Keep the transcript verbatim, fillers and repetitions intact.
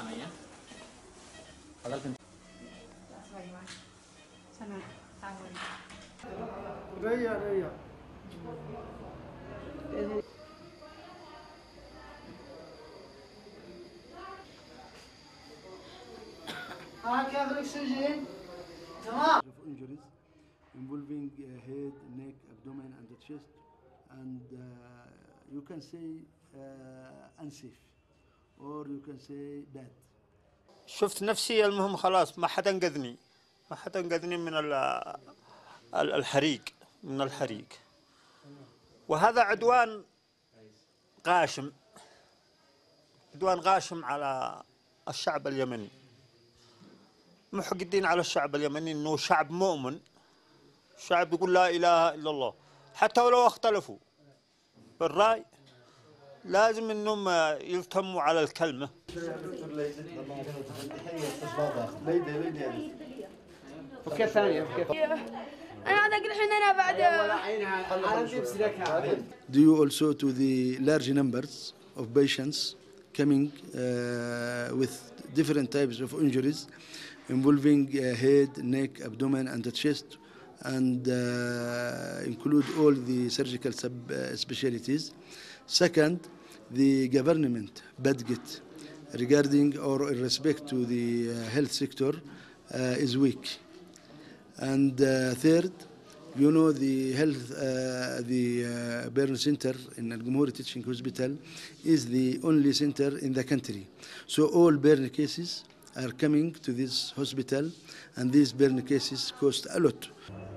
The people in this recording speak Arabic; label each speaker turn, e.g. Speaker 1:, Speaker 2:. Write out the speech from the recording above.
Speaker 1: sana ya.
Speaker 2: Sanaa, tawag.
Speaker 3: Raya, raya. ها كيف الاكسجين؟ تمام. Injuries involving uh, head, neck, abdomen, and the chest, and uh, you can say uh, unsafe, or you can say bad.
Speaker 4: شفت نفسي المهم خلاص ما حد انقذني ما حد انقذني من الحريق من الحريق وهذا عدوان غاشم عدوان غاشم على الشعب اليمني محقدين على الشعب اليمني انه شعب مؤمن شعب يقول لا اله الا الله حتى ولو اختلفوا بالرأي لازم انهم يلتموا على الكلمه.
Speaker 3: اوكي ثانيه اوكي.
Speaker 2: انا اعتقد الحين انا بعد.
Speaker 3: Do you also to the large numbers of patients coming uh, with different types of injuries involving uh, head, neck, abdomen, and the chest, and uh, include all the surgical sub uh, specialties. Second, the government budget regarding or in respect to the uh, health sector uh, is weak. And uh, third, you know the health, uh, the uh, burn center in al-Gumhuri Teaching Hospital is the only center in the country. So all burn cases are coming to this hospital, and these burn cases cost a lot.